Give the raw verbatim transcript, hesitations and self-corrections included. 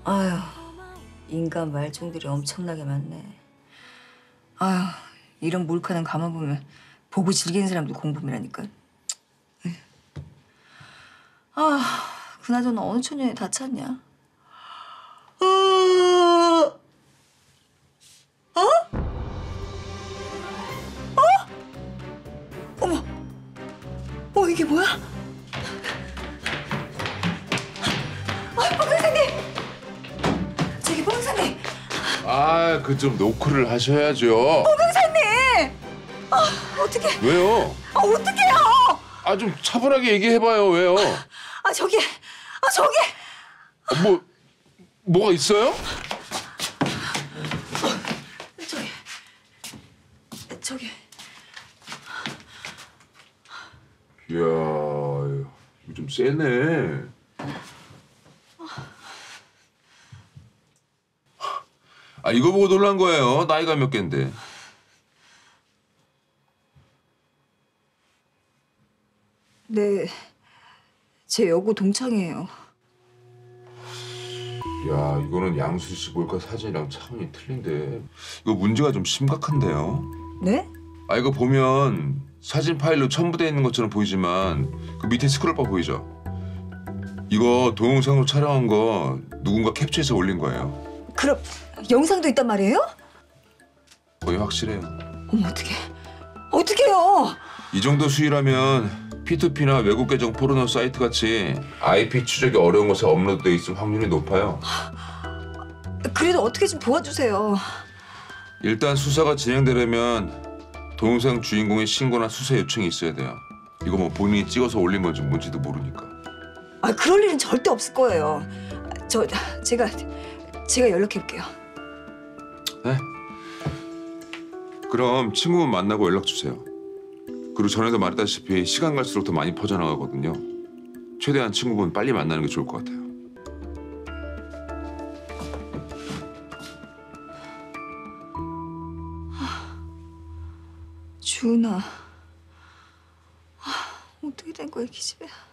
아휴, 인간 말종들이 엄청나게 많네. 아휴, 이런 몰카는 가만 보면 보고 즐기는 사람도 공범이라니까. 에휴. 아, 그나저나 어느 처녀에 다 찼냐? 어? 어? 어? 어머, 어 이게 뭐야? 아, 뽕 강사님! 저기 뽕 강사님! 아, 그 좀 노크를 하셔야죠. 뽕 강사님! 아, 어떡해. 왜요? 아, 어떡해요! 아, 좀 차분하게 얘기해봐요. 왜요? 아, 저기, 아, 저기! 어, 뭐, 뭐가 있어요? 저기, 저기. 이야, 이거 좀 세네. 아, 이거 보고 놀란 거예요. 나이가 몇 갠데. 네, 제 여고 동창이에요. 야, 이거는 양수 씨 몰카 사진이랑 차원이 틀린데. 이거 문제가 좀 심각한데요. 네? 아, 이거 보면 사진 파일로 첨부되어 있는 것처럼 보이지만 그 밑에 스크롤바 보이죠? 이거 동영상으로 촬영한 거 누군가 캡처해서 올린 거예요. 그럼 영상도 있단 말이에요? 거의 확실해요. 어머, 어떡해. 어떡해요? 이 정도 수위라면 피투피나 외국 계정 포르노 사이트 같이 아이피 추적이 어려운 곳에 업로드돼 있을 확률이 높아요. 그래도 어떻게 좀 도와주세요. 일단 수사가 진행되려면 동영상 주인공의 신고나 수사 요청이 있어야 돼요. 이거 뭐 본인이 찍어서 올린 건지 뭔지도 모르니까. 아, 그럴 일은 절대 없을 거예요. 저, 제가, 제가 연락해볼게요. 네? 그럼 친구분 만나고 연락 주세요. 그리고 전에도 말했다시피 시간 갈수록 더 많이 퍼져나가거든요. 최대한 친구분 빨리 만나는 게 좋을 것 같아요. 주은아, 아, 어떻게 된 거야, 기집애야.